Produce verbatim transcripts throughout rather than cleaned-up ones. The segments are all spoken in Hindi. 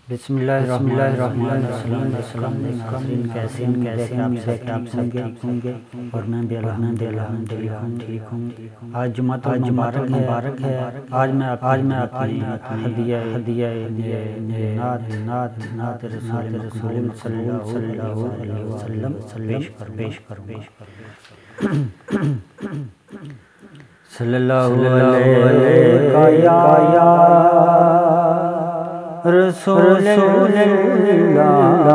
बिस्मिल्लाहिर्रहमानिर्रहीम। कैसे हैं कैसे आप सब आप सब होंगे और मैं भी अल्हम्दुलिल्लाह ठीक हूँ। आज जुमा तो मुबारक मुबारक है। आज मैं आज मैं आपकी हदिया हदिया नात नात नात रसूल सल्लल्लाहु अलैहि वसल्लम पेश कर पेश करूँगा। सल्लल्लाहु अलैहि रसूलुल्लाह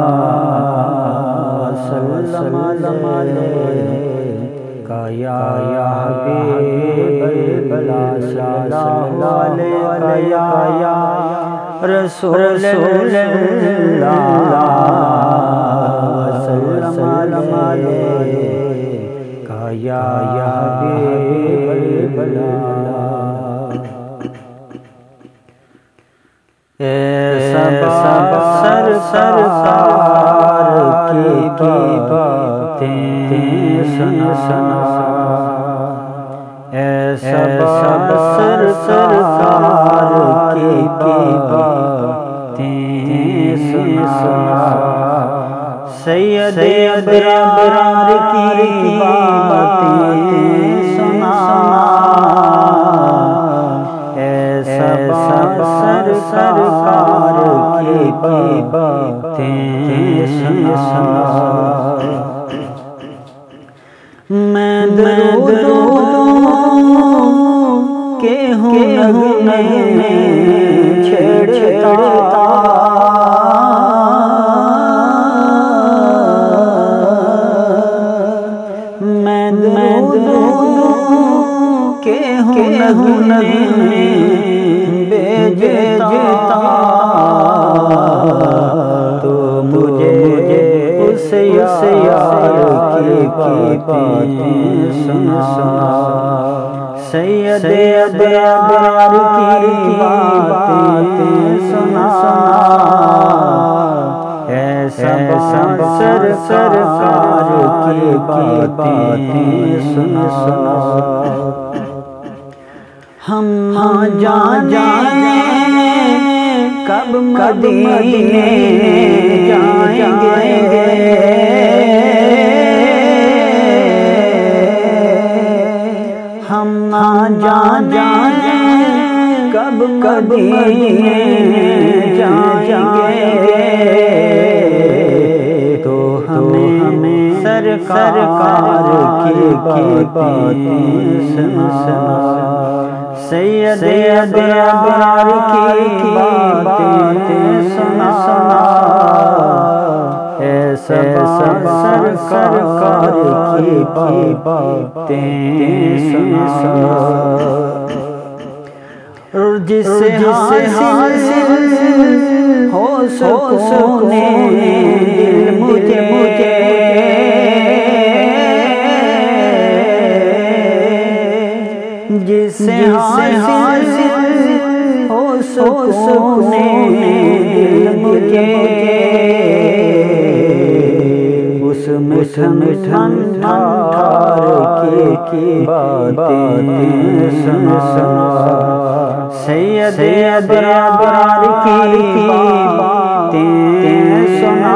सल्लल्लाहु अलैहि या हबीबल्लाह सल्लल्लाहु अलैहि या रसूलुल्लाह सल्लल्लाहु अलैहि या हबीबल्लाह। सब सर सरकार की बातें सुना सुना ऐसा सब सर सरकार की बातें सुना सुना सैयद अबरार की बातें सुना ऐसा सब सर सरकार की बातें सुना। मैं दरूदों के हूँ नगमे छेड़ता मैं दरूदों के हूँ नगमे बेजता तो मुझे उस यार की बातें सुना सैयद अबरार की बातें सुना ऐसा सर सरकार की बातें सुना सुना। हम जाने कब मदीने जाएंगे हम ना जाने कब मदीने जाएंगे तो हमें हमें सरकार की बातें सुना सैयद अबरार की बातें सुना ऐसा सब सरकार की बातें सुना जिससे हासिल हो सुकूने दिल मुझे मुझे जिससे हासिल हो सुकूने दिल मुझे उस मिठन ठंडार की बातें सुना सैयद अबरार की बातें सुना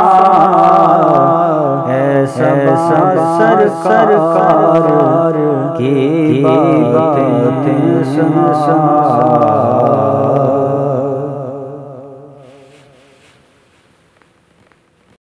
ऐसा सर सरकार की बातें सुना सुना।